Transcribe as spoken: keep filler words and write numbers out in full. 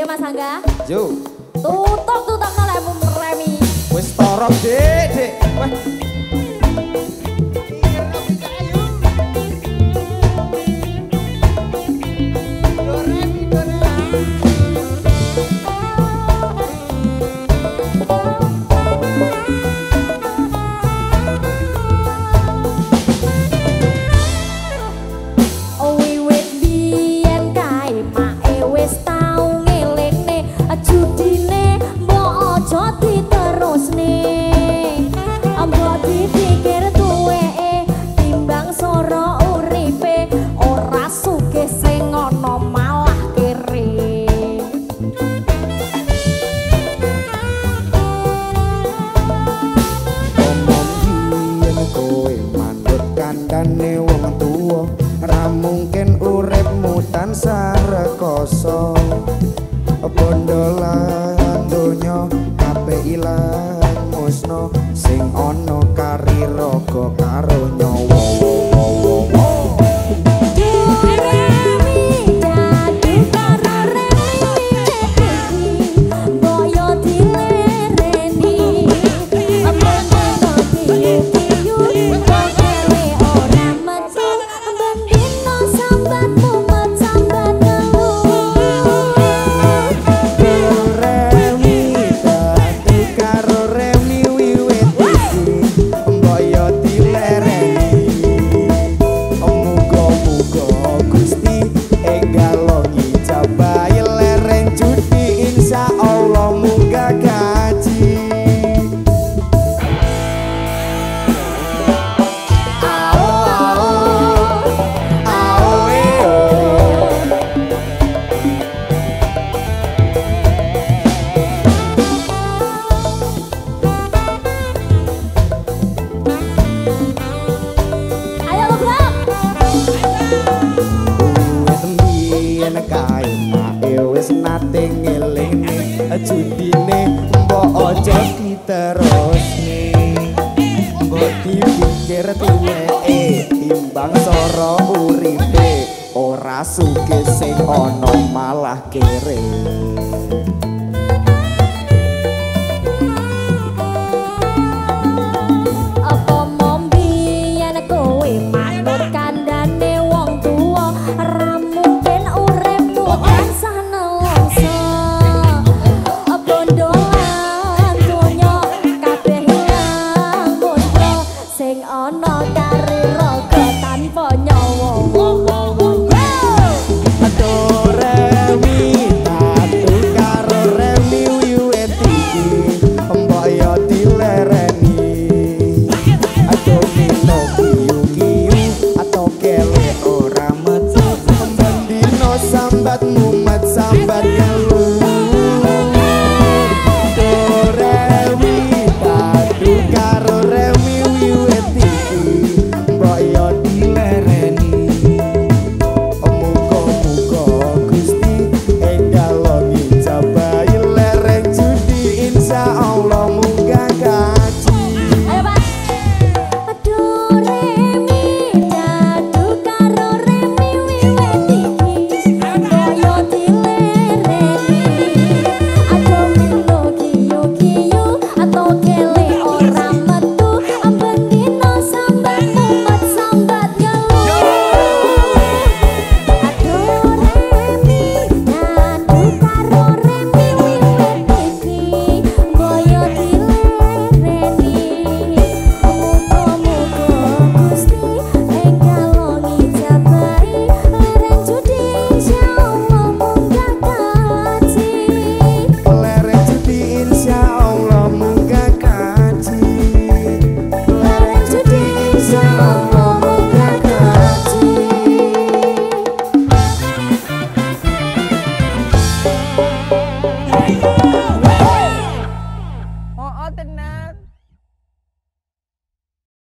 Mas Angga. Yo. Tutuk tutuk no lemu remi. Wis torok Dek, Dek. Wah. Kandhane wong tuwa ra mungkin uripmu tansah rekoso bondo lan donya kabeh ilang musna sing ana kari raga karo nyawa. Wis nate ngelingi judine mbok aja diterusne mbok dipikir tuweke timbang sora uripe ora sugih sing ana malah kere. Sing ana kari raga tanpa nyawa.